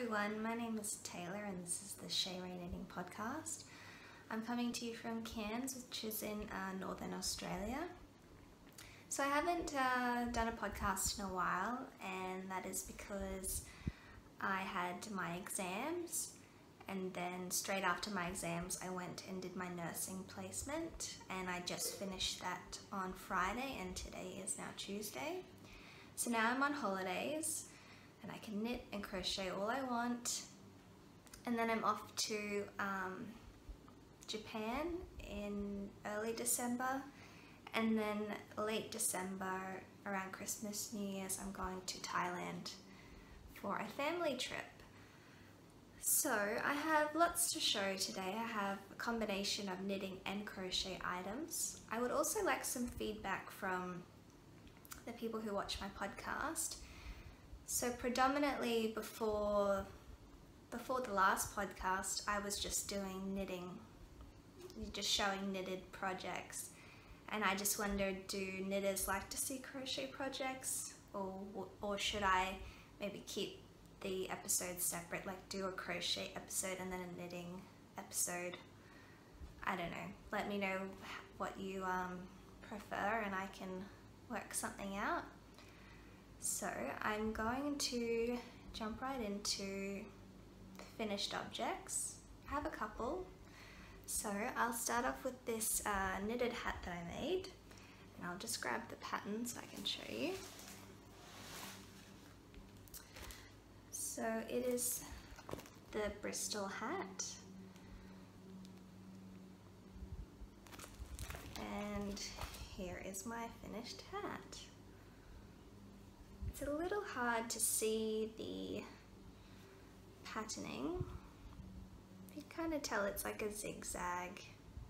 everyone, my name is Taylor and this is the Shea Rae Knitting Podcast. I'm coming to you from Cairns, which is in Northern Australia. So I haven't done a podcast in a while, and that is because I had my exams, and then straight after my exams I went and did my nursing placement, and I just finished that on Friday and today is now Tuesday. So now I'm on holidays and I can knit and crochet all I want, and then I'm off to Japan in early December, and then late December around Christmas, New Year's, I'm going to Thailand for a family trip. So I have lots to show today. I have a combination of knitting and crochet items. I would also like some feedback from the people who watch my podcast. So predominantly before the last podcast, I was just doing knitting, just showing knitted projects, and I just wondered, do knitters like to see crochet projects, or should I maybe keep the episodes separate, like do a crochet episode and then a knitting episode? I don't know. Let me know what you prefer and I can work something out. So I'm going to jump right into finished objects. I have a couple. So I'll start off with this knitted hat that I made, and I'll just grab the pattern so I can show you. So it is the Bristol hat, and here is my finished hat. It's a little hard to see the patterning. You can kind of tell it's like a zigzag,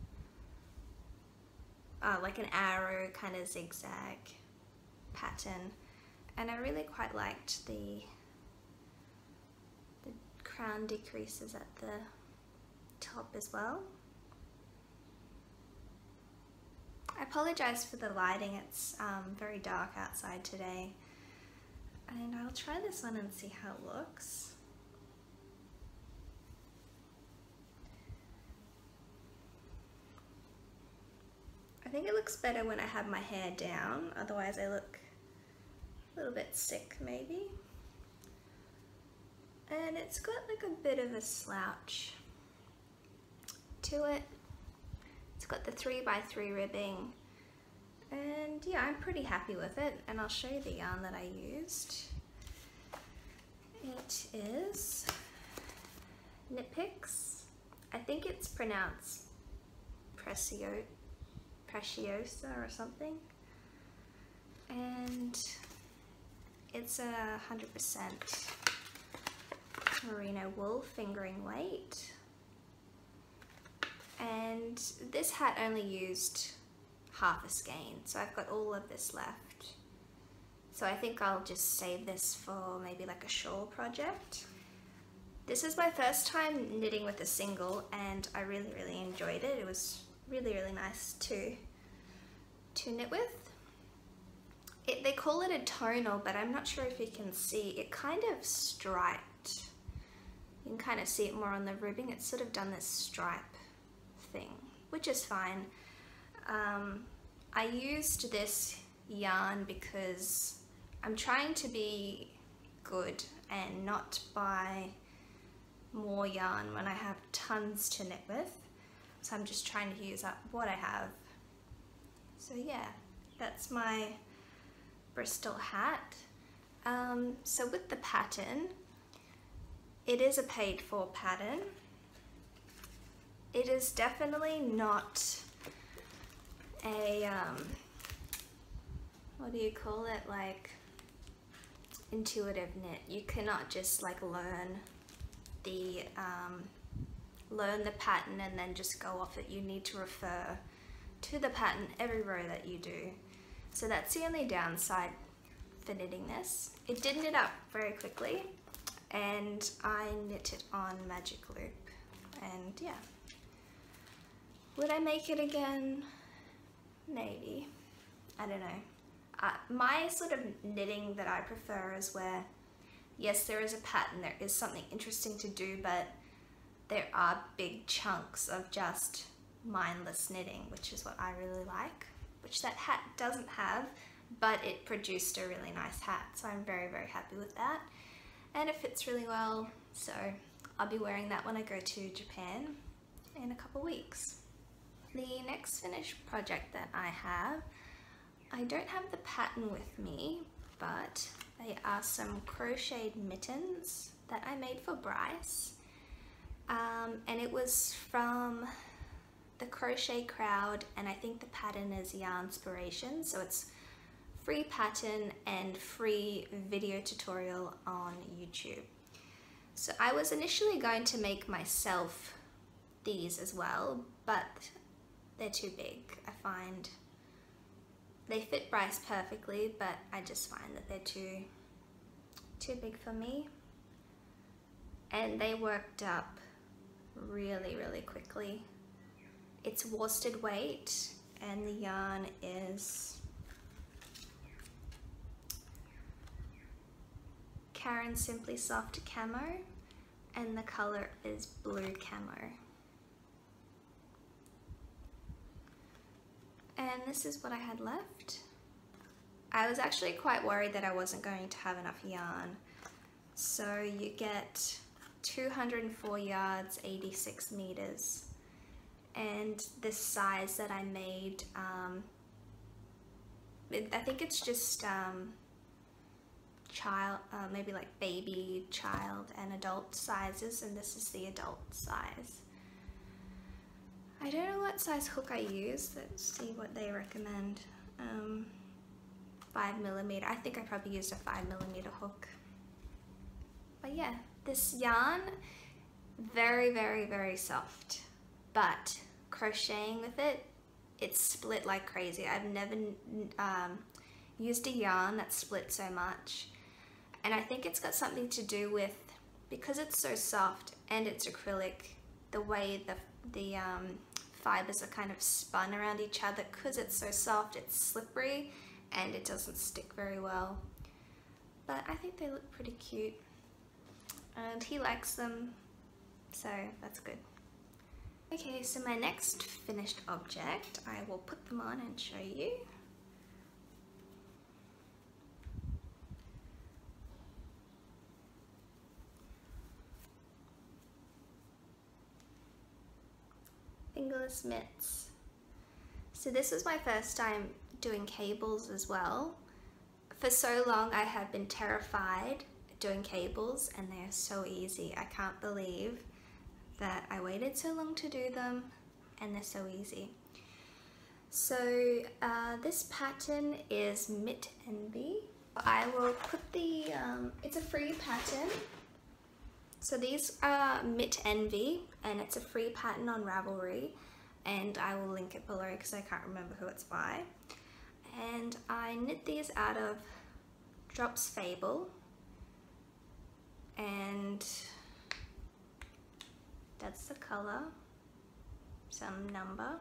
like an arrow kind of zigzag pattern, and I really quite liked the crown decreases at the top as well. I apologize for the lighting, it's very dark outside today, and I'll try this one and see how it looks. I think it looks better when I have my hair down, otherwise I look a little bit sick maybe. And it's got like a bit of a slouch to it. It's got the 3x3 ribbing, and yeah, I'm pretty happy with it, and I'll show you the yarn that I used. It is Knit Picks. I think it's pronounced Preciosa or something, and it's 100% merino wool fingering weight, and this hat only used half a skein, so I've got all of this left. So I think I'll just save this for maybe like a shawl project. This is my first time knitting with a single, and I really enjoyed it. It was really nice to knit with. They call it a tonal, but I'm not sure if you can see. It kind of striped. You can kind of see it more on the ribbing. It's sort of done this stripe thing, which is fine. I used this yarn because I'm trying to be good and not buy more yarn when I have tons to knit with. So I'm just trying to use up what I have. So yeah, that's my Bristol hat. So with the pattern, it is a paid for pattern. It is definitely not a, what do you call it, like intuitive knit. You cannot just like learn the pattern and then just go off it. You need to refer to the pattern every row that you do. So that's the only downside for knitting this. It did knit up very quickly, and I knit it on Magic Loop, and yeah. Would I make it again? Maybe. I don't know. My sort of knitting that I prefer is where yes, there is a pattern, there is something interesting to do, but there are big chunks of just mindless knitting, which is what I really like, which that hat doesn't have, but it produced a really nice hat, so I'm very, very happy with that. And it fits really well, so I'll be wearing that when I go to Japan in a couple weeks. The next finished project that I have, I don't have the pattern with me, but they are some crocheted mittens that I made for Bryce. And it was from the Crochet Crowd, and I think the pattern is Yarnspiration, so it's free pattern and free video tutorial on YouTube. So I was initially going to make myself these as well, but they're too big. I find they fit Bryce perfectly, but I just find that they're too big for me. And they worked up really, really quickly. It's worsted weight, and the yarn is Caron Simply Soft Camo, and the color is blue camo. And this is what I had left. I was actually quite worried that I wasn't going to have enough yarn. So you get 204 yards, 86 meters. And this size that I made, I think it's just child, maybe like baby, child, and adult sizes, and this is the adult size. I don't know what size hook I use. Let's see what they recommend. 5mm. I think I probably used a 5mm hook. But yeah, this yarn, very, very, very soft. But crocheting with it, it's split like crazy. I've never used a yarn that split so much. And I think it's got something to do with, because it's so soft and it's acrylic, the way the fibers are kind of spun around each other. Because it's so soft, it's slippery and it doesn't stick very well. But I think they look pretty cute. And he likes them, so that's good. Okay, so my next finished object, I will put them on and show you. Fingerless mitts. So this is my first time doing cables as well. For so long I have been terrified doing cables, and they are so easy. I can't believe that I waited so long to do them, and they're so easy. So this pattern is Mitt Envy. I will put the, it's a free pattern. So these are Mitt Envy, and it's a free pattern on Ravelry, and I will link it below because I can't remember who it's by. And I knit these out of Drops Fable, and that's the color, some number.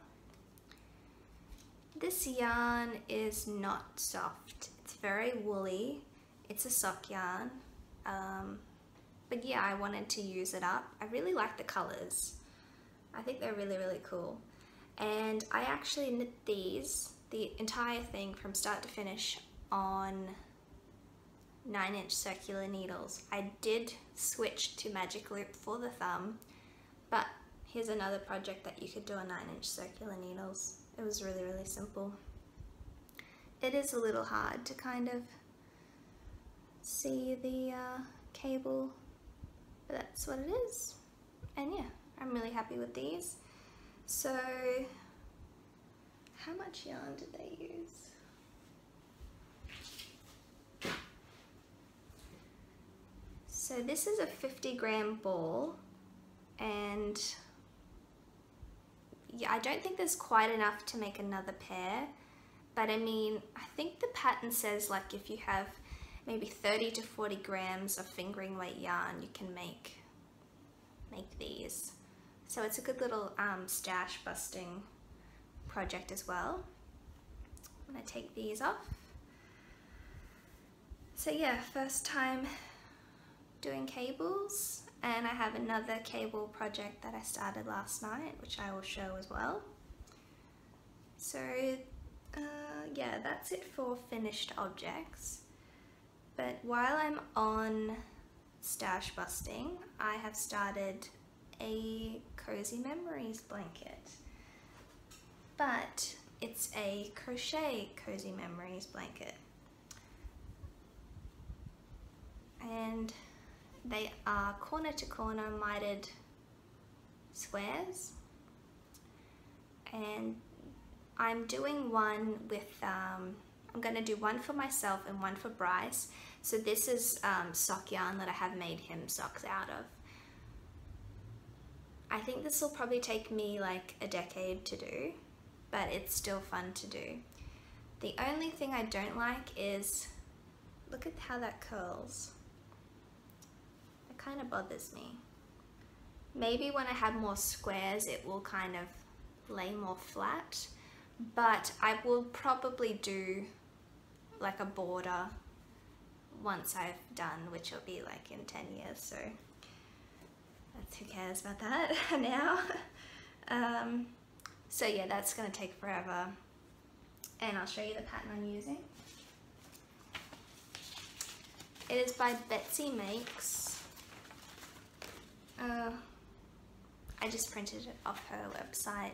This yarn is not soft, it's very woolly, it's a sock yarn, but yeah, I wanted to use it up. I really like the colors, I think they're really, really cool. And I actually knit these, the entire thing from start to finish, on 9-inch circular needles. I did switch to Magic Loop for the thumb, but here's another project that you could do on 9-inch circular needles. It was really, really simple. It is a little hard to kind of see the cable, but that's what it is. And yeah, I'm really happy with these. So, how much yarn did they use? So this is a 50-gram ball, and yeah, I don't think there's quite enough to make another pair, but I mean, I think the pattern says like if you have maybe 30 to 40 grams of fingering weight yarn, you can make these. So it's a good little stash busting project as well. I'm gonna take these off. So yeah, first time doing cables, and I have another cable project that I started last night, which I will show as well. So yeah, that's it for finished objects. But while I'm on stash busting, I have started a Cozy Memories blanket. But it's a crochet Cozy Memories blanket. And they are corner to corner mitered squares. And I'm doing one with, I'm going to do one for myself and one for Bryce. So this is sock yarn that I have made him socks out of. I think this will probably take me like a decade to do, but it's still fun to do. The only thing I don't like is, look at how that curls. It kind of bothers me. Maybe when I have more squares it will kind of lay more flat, but I will probably do like a border once I've done, which will be like in 10 years, so that's, who cares about that now. So yeah, that's going to take forever, and I'll show you the pattern I'm using. It is by Betsy Makes. I just printed it off her website.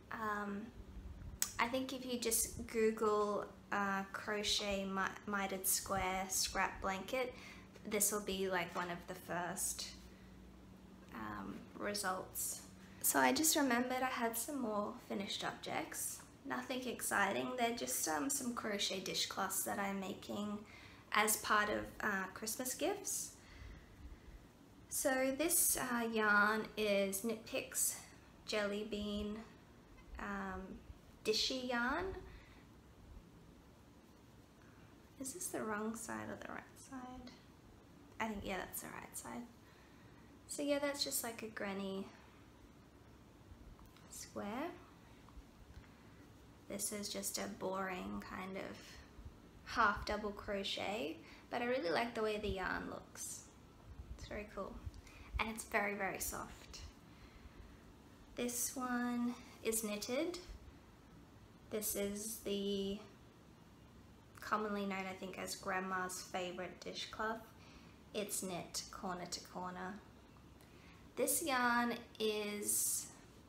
I think if you just Google crochet mitered square scrap blanket, this will be like one of the first results. So I just remembered I had some more finished objects. Nothing exciting, they're just some crochet dishcloths that I'm making as part of Christmas gifts. So this yarn is Knit Picks Jelly Bean Dishy yarn. Is this the wrong side or the right side? I think, yeah, that's the right side. So yeah, that's just like a granny square. This is just a boring kind of half double crochet, but I really like the way the yarn looks. It's very cool, and it's very, very soft. This one is knitted. This is the commonly known, I think, as Grandma's favorite dishcloth. It's knit corner to corner. This yarn is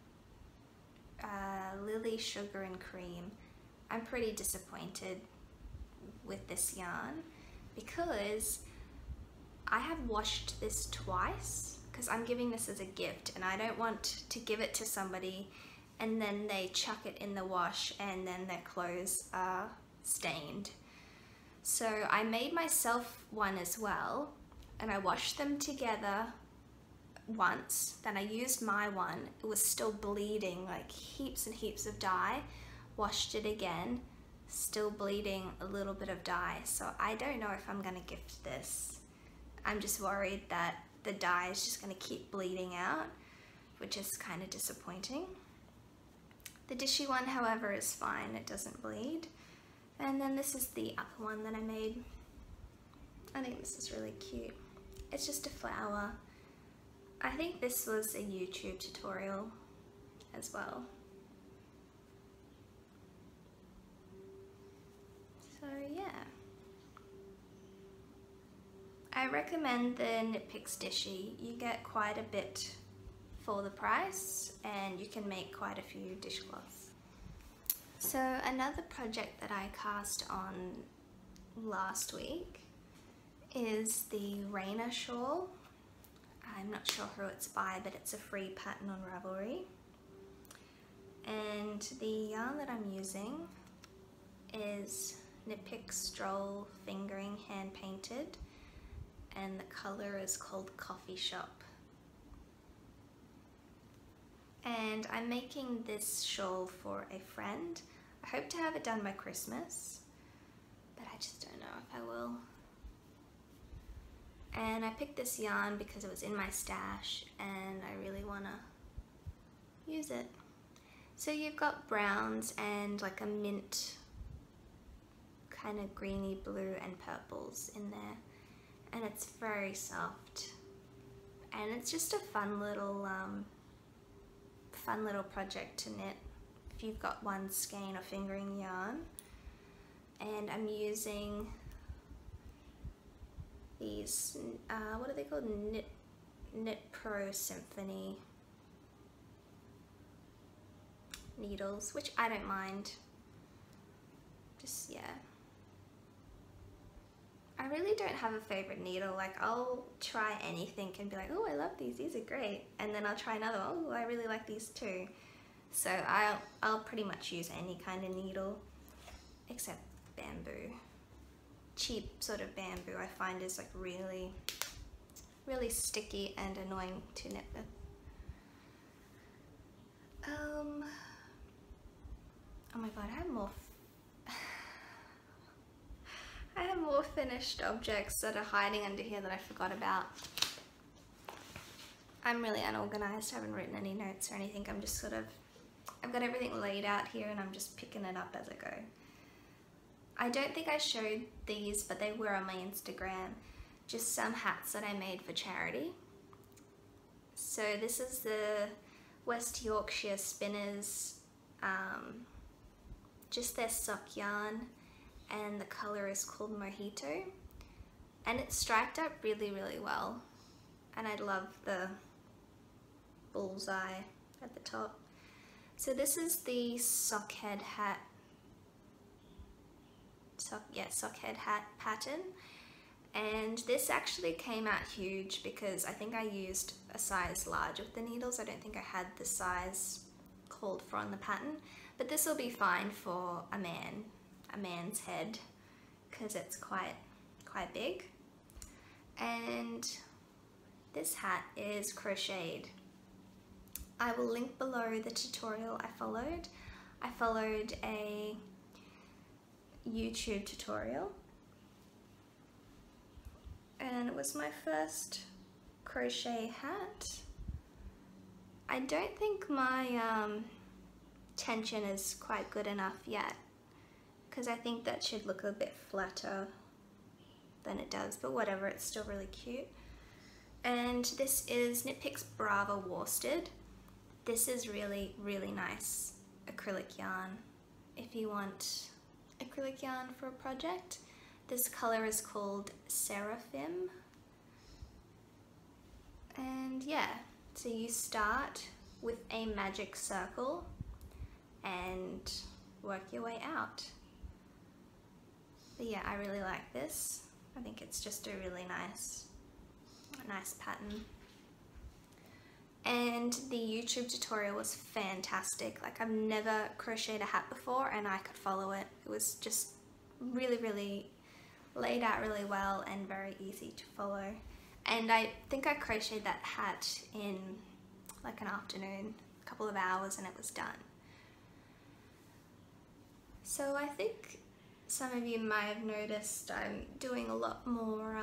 Lily Sugar and Cream. I'm pretty disappointed with this yarn because I have washed this twice because I'm giving this as a gift, and I don't want to give it to somebody and then they chuck it in the wash and then their clothes are stained. So I made myself one as well, and I washed them together once, then I used my one. It was still bleeding, like heaps and heaps of dye. Washed it again, still bleeding a little bit of dye. So I don't know if I'm gonna gift this. I'm just worried that the dye is just gonna keep bleeding out, which is kind of disappointing. The dishy one, however, is fine. It doesn't bleed. And then this is the other one that I made. I think this is really cute. It's just a flower. I think this was a YouTube tutorial as well. So yeah. I recommend the Knit Picks Dishy. You get quite a bit for the price, and you can make quite a few dishcloths. So another project that I cast on last week is the Raina shawl. I'm not sure who it's by, but it's a free pattern on Ravelry. And the yarn that I'm using is Knit Picks Stroll Fingering Hand Painted, and the color is called Coffee Shop. And I'm making this shawl for a friend. I hope to have it done by Christmas, but I just don't know if I will. And I picked this yarn because it was in my stash and I really want to use it. So you've got browns and like a mint kind of greeny blue and purples in there. and it's very soft, and it's just a fun little project to knit if you've got one skein or fingering yarn. And I'm using these what are they called, Knit Pro Symphony needles, which I don't mind. Just, yeah, I really don't have a favorite needle. Like, I'll try anything and be like, oh, I love these are great, and then I'll try another one, oh, I really like these too. So I'll pretty much use any kind of needle except bamboo. Cheap sort of bamboo I find is like really sticky and annoying to knit with. Oh my god, I have more finished objects that are hiding under here that I forgot about. I'm really unorganized, I haven't written any notes or anything. I'm just sort of, I've got everything laid out here and I'm just picking it up as I go. I don't think I showed these, but they were on my Instagram. Just some hats that I made for charity. So this is the West Yorkshire Spinners, just their sock yarn, and the color is called Mojito, and it's striped up really well, and I love the bullseye at the top. So this is the sockhead hat, sockhead hat pattern, and this actually came out huge because I think I used a size large with the needles. I don't think I had the size called for on the pattern, but this will be fine for a man's head because it's quite big. And this hat is crocheted. I will link below the tutorial I followed. I followed a YouTube tutorial, and it was my first crochet hat. I don't think my tension is quite good enough yet, because I think that should look a bit flatter than it does, but whatever, it's still really cute. And this is Knit Picks Brava worsted. This is really nice acrylic yarn if you want acrylic yarn for a project. This color is called Seraphim. And yeah, so you start with a magic circle and work your way out. But yeah, I really like this. I think it's just a really nice pattern. And the YouTube tutorial was fantastic. Like, I've never crocheted a hat before and I could follow it. It was just really laid out really well and very easy to follow. And I think I crocheted that hat in like an afternoon, a couple of hours, and it was done. So I think some of you might have noticed I'm doing a lot more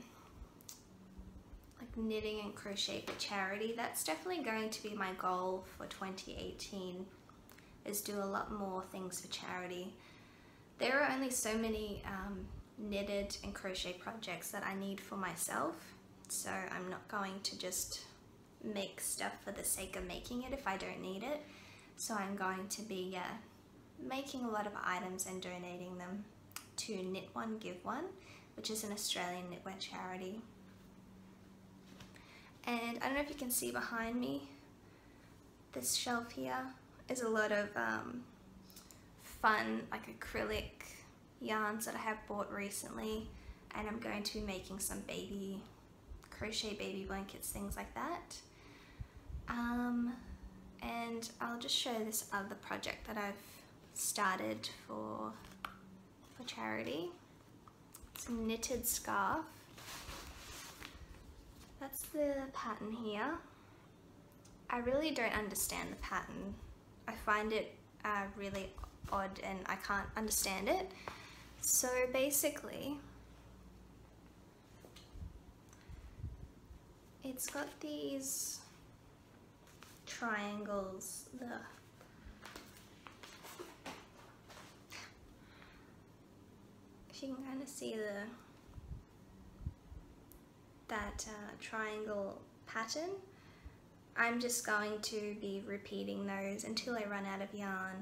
like knitting and crochet for charity. That's definitely going to be my goal for 2018, is do a lot more things for charity. There are only so many knitted and crochet projects that I need for myself, so I'm not going to just make stuff for the sake of making it if I don't need it. So I'm going to be making a lot of items and donating them to Knit One Give One, which is an Australian knitwear charity. And I don't know if you can see behind me, this shelf here is a lot of fun like acrylic yarns that I have bought recently, and I'm going to be making some crochet baby blankets, things like that. And I'll just show this other project that I've started for charity. It's a knitted scarf. That's the pattern here. I really don't understand the pattern. I find it really odd and I can't understand it. So basically, it's got these triangles. If you can kind of see that triangle pattern. I'm just going to be repeating those until I run out of yarn.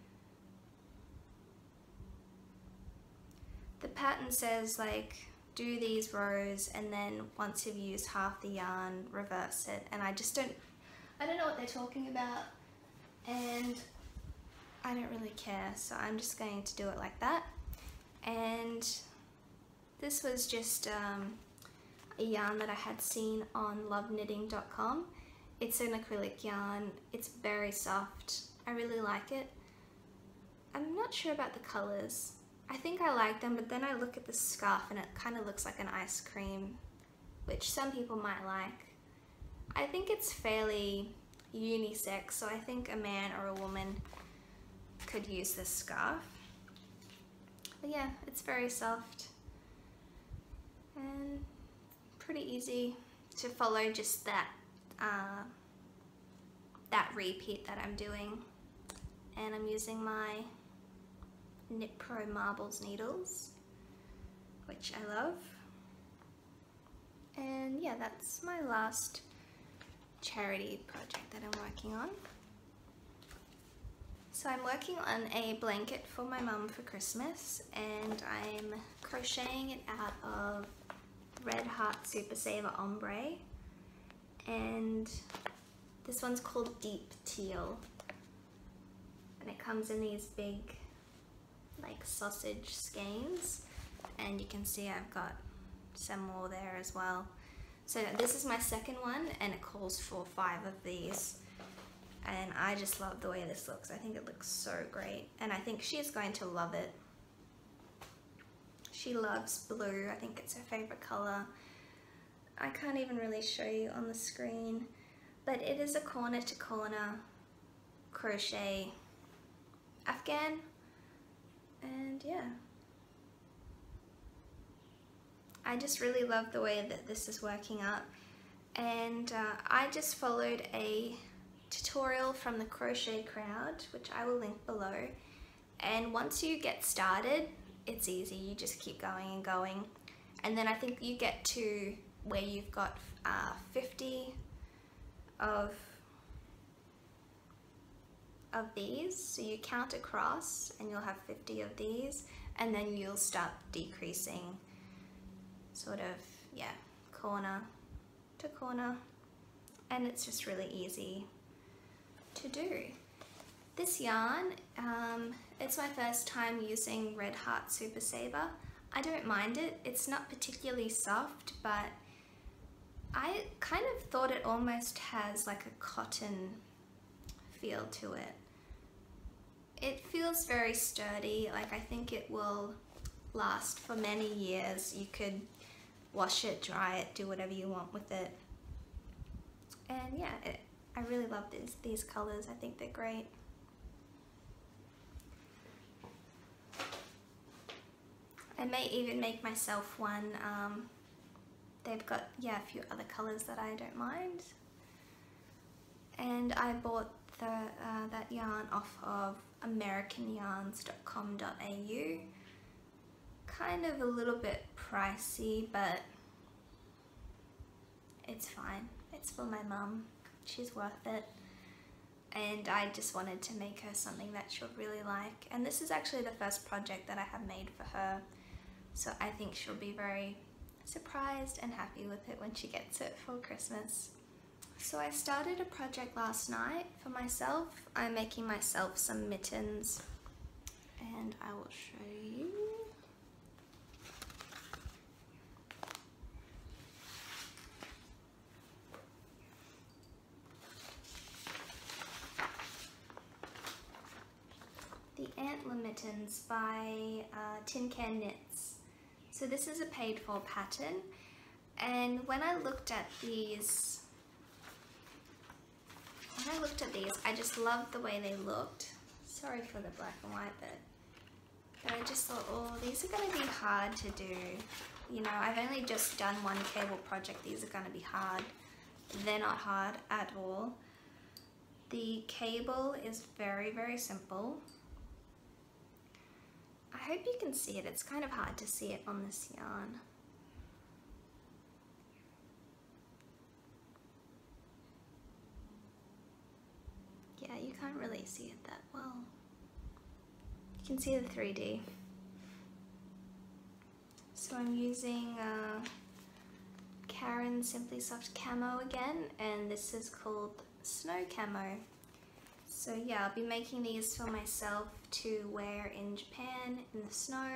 The pattern says like do these rows and then once you've used half the yarn, reverse it, and I don't know what they're talking about and I don't really care, so I'm just going to do it like that. And this was just a yarn that I had seen on loveknitting.com. It's an acrylic yarn, it's very soft, I really like it. I'm not sure about the colours. I think I like them, but then I look at the scarf and it kind of looks like an ice cream, which some people might like. I think it's fairly unisex, so I think a man or a woman could use this scarf. But yeah, it's very soft and pretty easy to follow, just that repeat that I'm doing. And I'm using my Knit Pro Marbles needles, which I love. And yeah, that's my last charity project that I'm working on. So I'm working on a blanket for my mum for Christmas, and I'm crocheting it out of Red Heart Super Saver Ombre, and this one's called Deep Teal, and it comes in these big like sausage skeins, and you can see I've got some more there as well. So this is my second one and it calls for 5 of these, and I just love the way this looks. I think it looks so great and I think she's going to love it. She loves blue, I think it's her favorite color. I can't even really show you on the screen, but it is a corner to corner crochet Afghan. And yeah, I just really love the way that this is working out. And I just followed a tutorial from the Crochet Crowd, which I will link below. And once you get started, it's easy. You just keep going and going. And then I think you get to where you've got 50 of these, so you count across and you'll have 50 of these, and then you'll start decreasing sort of, yeah, corner to corner, and it's just really easy to do. This yarn, it's my first time using Red Heart Super Saver. I don't mind it, it's not particularly soft, but I kind of thought it almost has like a cotton feel to it. It feels very sturdy, like I think it will last for many years. You could wash it, dry it, do whatever you want with it. And yeah, I really love these colors, I think they're great. I may even make myself one. They've got, yeah, a few other colors that I don't mind. And I bought that yarn off of americanyarns.com.au. Kind of a little bit pricey, but it's fine. It's for my mum. She's worth it. And I just wanted to make her something that she'll really like. And this is actually the first project that I have made for her. So I think she'll be very surprised and happy with it when she gets it for Christmas. So I started a project last night for myself. I'm making myself some mittens, and I will show you. The Antler Mittens by Tin Can Knits. So this is a paid for pattern, and when I looked at these, I just loved the way they looked. Sorry for the black and white, but I just thought, oh, these are going to be hard to do. You know, I've only just done one cable project. These are going to be hard. They're not hard at all. The cable is very, very simple. I hope you can see it. It's kind of hard to see it on this yarn. can't really see it that well. You can see the 3D. So I'm using Caron Simply Soft Camo again, and this is called Snow Camo. So yeah, I'll be making these for myself to wear in Japan in the snow.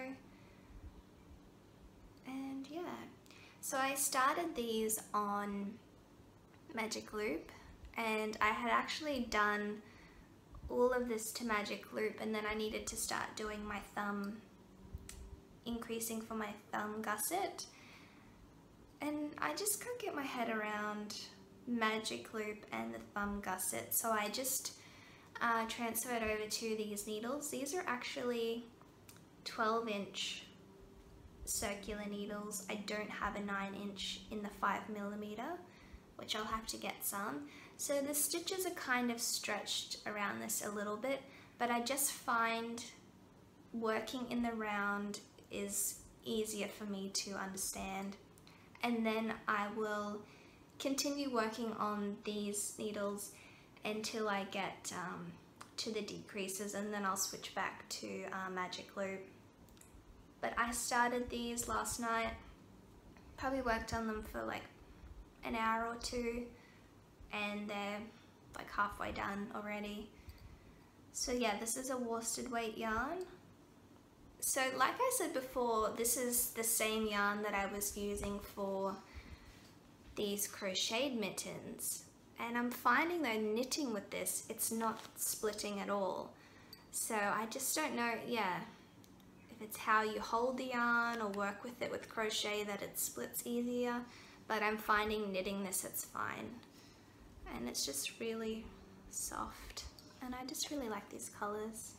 And yeah, so I started these on Magic Loop, and I had actually done all of this to Magic Loop, and then I needed to start doing my thumb, increasing for my thumb gusset, and I just couldn't get my head around Magic Loop and the thumb gusset, so I just transferred over to these needles. These are actually 12-inch circular needles. I don't have a 9-inch in the 5mm, which I'll have to get some. So the stitches are kind of stretched around this a little bit, but I just find working in the round is easier for me to understand. And then I will continue working on these needles until I get to the decreases, and then I'll switch back to Magic Loop. But I started these last night, probably worked on them for like an hour or two, and they're like halfway done already. So yeah, this is a worsted weight yarn. So like I said before, this is the same yarn that I was using for these crocheted mittens, and I'm finding though knitting with this, it's not splitting at all. So I just don't know, yeah, if it's how you hold the yarn or work with it with crochet that it splits easier, but I'm finding knitting this, it's fine. And it's just really soft, and I just really like these colors.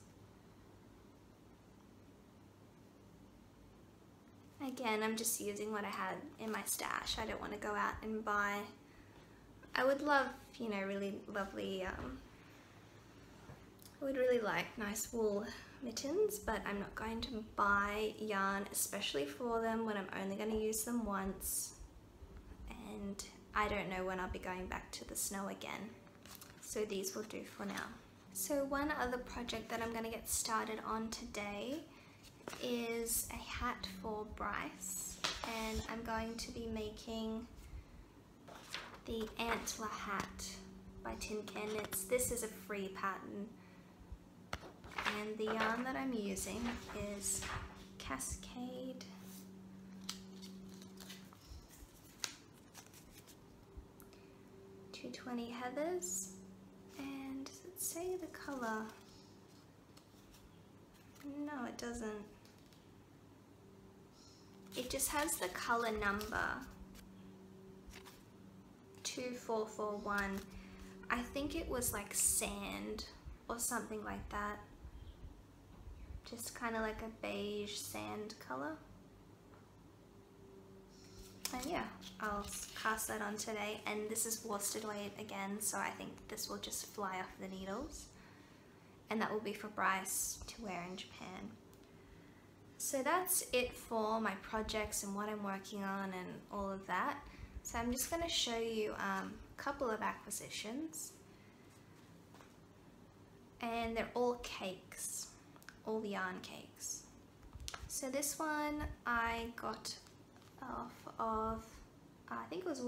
Again, I'm just using what I had in my stash. I don't want to go out and buy. I would love, you know, really lovely, I would really like nice wool mittens, but I'm not going to buy yarn especially for them when I'm only going to use them once, and I don't know when I'll be going back to the snow again. So these will do for now. So one other project that I'm going to get started on today is a hat for Bryce, and I'm going to be making the antler hat by Tin Can Knits. This is a free pattern, and the yarn that I'm using is Cascade 220 Heathers, and does it say the color? No, it doesn't. It just has the color number 2441. I think it was like sand or something like that. Just kind of like a beige sand color. And yeah, I'll cast that on today, and this is worsted weight again, so I think this will just fly off the needles, and that will be for Bryce to wear in Japan. So that's it for my projects and what I'm working on and all of that. So I'm just going to show you a couple of acquisitions, and they're all cakes, all the yarn cakes. So this one I got off of, I think it was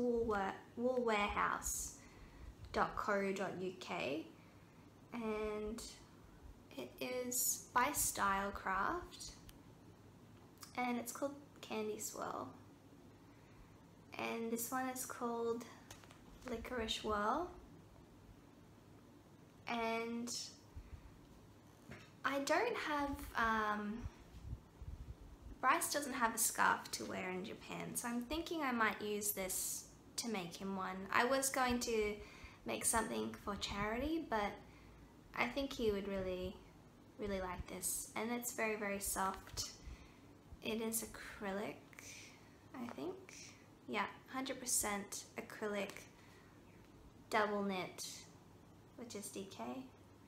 woolwarehouse.co.uk, and it is by Stylecraft, and it's called Candy Swirl, and this one is called Licorice Whirl. And I don't have, Bryce doesn't have a scarf to wear in Japan, so I'm thinking I might use this to make him one. I was going to make something for charity, but I think he would really like this, and it's very, very soft. It is acrylic, I think. Yeah, 100% acrylic double knit, which is DK.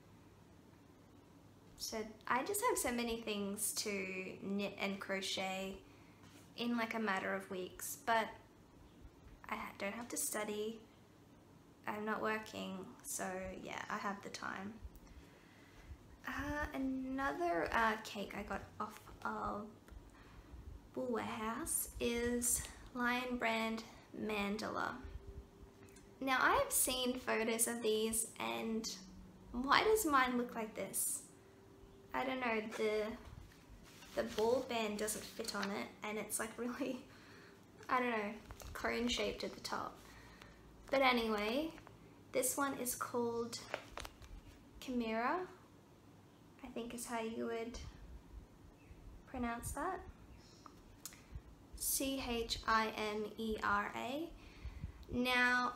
So I just have so many things to knit and crochet in like a matter of weeks, but I don't have to study. I'm not working, so yeah, I have the time. Another cake I got off of Wool Warehouse is Lion Brand Mandala. Now I have seen photos of these, and why does mine look like this? I don't know, the ball band doesn't fit on it, and it's like really, I don't know, cone shaped at the top. But anyway, this one is called Chimera, I think is how you would pronounce that. Chimera. Now,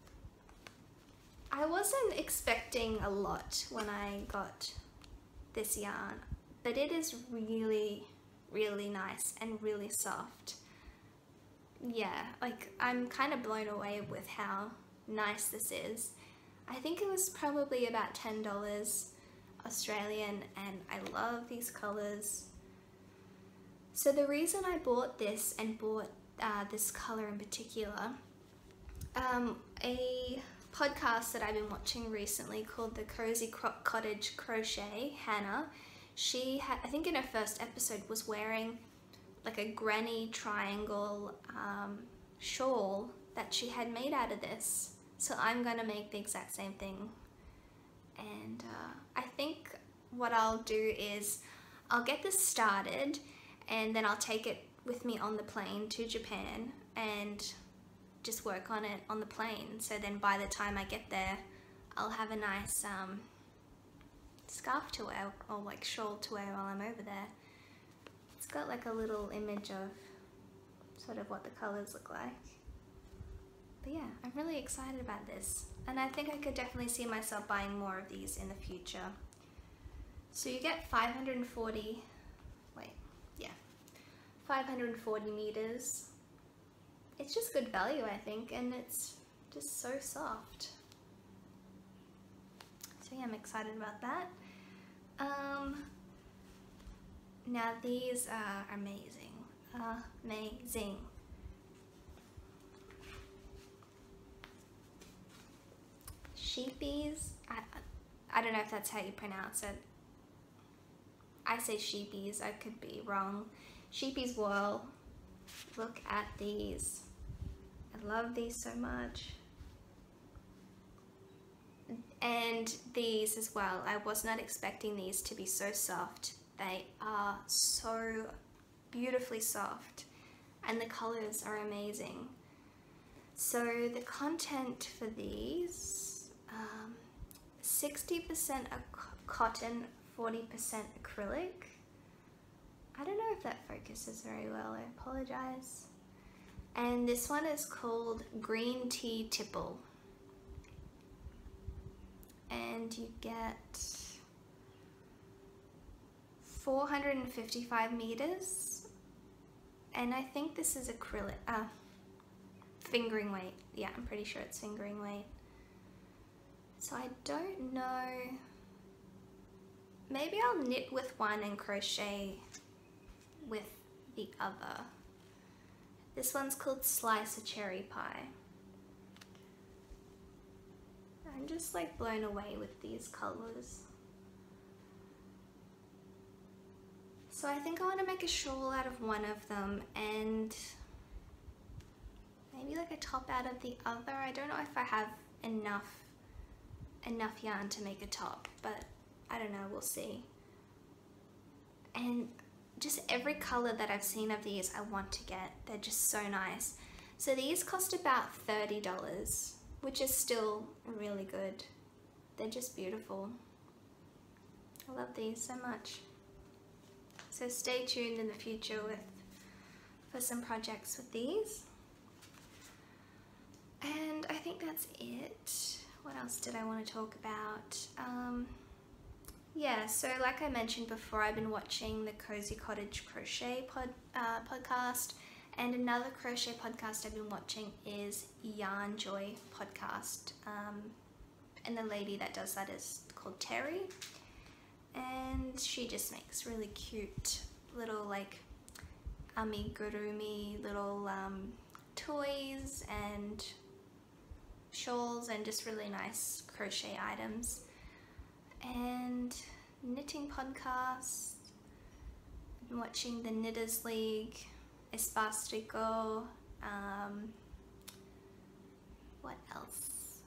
I wasn't expecting a lot when I got this yarn, but it is really, really nice and really soft. Yeah, like I'm kind of blown away with how nice this is. I think it was probably about $10 Australian, and I love these colors. So the reason I bought this and bought this color in particular, a podcast that I've been watching recently called The Cozy Cottage Crochet, Hannah, she had, I think in her first episode, was wearing like a granny triangle shawl that she had made out of this. So I'm gonna make the exact same thing. And I think what I'll do is I'll get this started, and then I'll take it with me on the plane to Japan and just work on it on the plane. So then by the time I get there, I'll have a nice scarf to wear, or like shawl to wear while I'm over there. It's got like a little image of sort of what the colors look like. But yeah, I'm really excited about this, and I think I could definitely see myself buying more of these in the future. So you get 540 meters. It's just good value, I think, and it's just so soft. So yeah, I'm excited about that. Now these are amazing. Amazing. Sheepies. I don't know if that's how you pronounce it. I say sheepies, I could be wrong. Sheepies Wool. Look at these. I love these so much. And these as well. I was not expecting these to be so soft. They are so beautifully soft, and the colors are amazing. So the content for these, 60% cotton, 40% acrylic. I don't know if that focuses very well, I apologize. And this one is called Green Tea Tipple. And you get 455 meters. And I think this is acrylic, fingering weight. Yeah, I'm pretty sure it's fingering weight. So I don't know. Maybe I'll knit with one and crochet with the other. This one's called Slice a Cherry Pie. I'm just like blown away with these colors. So I think I want to make a shawl out of one of them and maybe like a top out of the other. I don't know if I have enough yarn to make a top, but I don't know, we'll see. And just every color that I've seen of these I want to get. They're just so nice. So these cost about $30, which is still really good. They're just beautiful. I love these so much. So stay tuned in the future for some projects with these. And I think that's it. What else did I want to talk about? Yeah, so like I mentioned before, I've been watching the Cozy Cottage Crochet podcast, and another crochet podcast I've been watching is Yarn Joy podcast, and the lady that does that is called Terry, and she just makes really cute little like amigurumi little toys and shawls and just really nice crochet items. And knitting podcasts. I've been watching the Knitters League, Esparstrico, what else?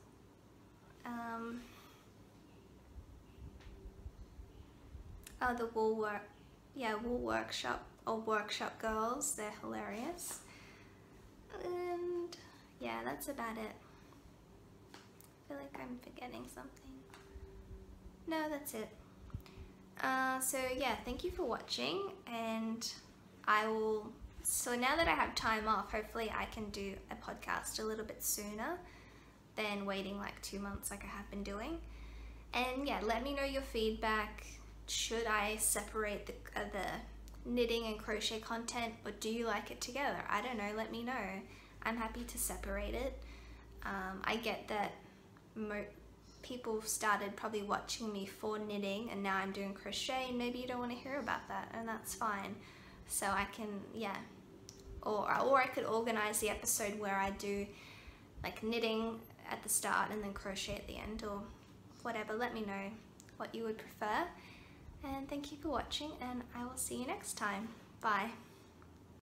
Oh, the Wool Workshop or Workshop Girls, they're hilarious. And yeah, that's about it. I feel like I'm forgetting something. No, that's it. So yeah, thank you for watching, and so now that I have time off, hopefully I can do a podcast a little bit sooner than waiting like 2 months like I have been doing. And yeah, let me know your feedback. Should I separate the knitting and crochet content, or do you like it together? I don't know, let me know. I'm happy to separate it. I get that people started probably watching me for knitting, and now I'm doing crochet, and maybe you don't want to hear about that, and that's fine. So I can, yeah, or I could organize the episode where I do like knitting at the start and then crochet at the end, or whatever. Let me know what you would prefer. And thank you for watching, and I will see you next time. Bye.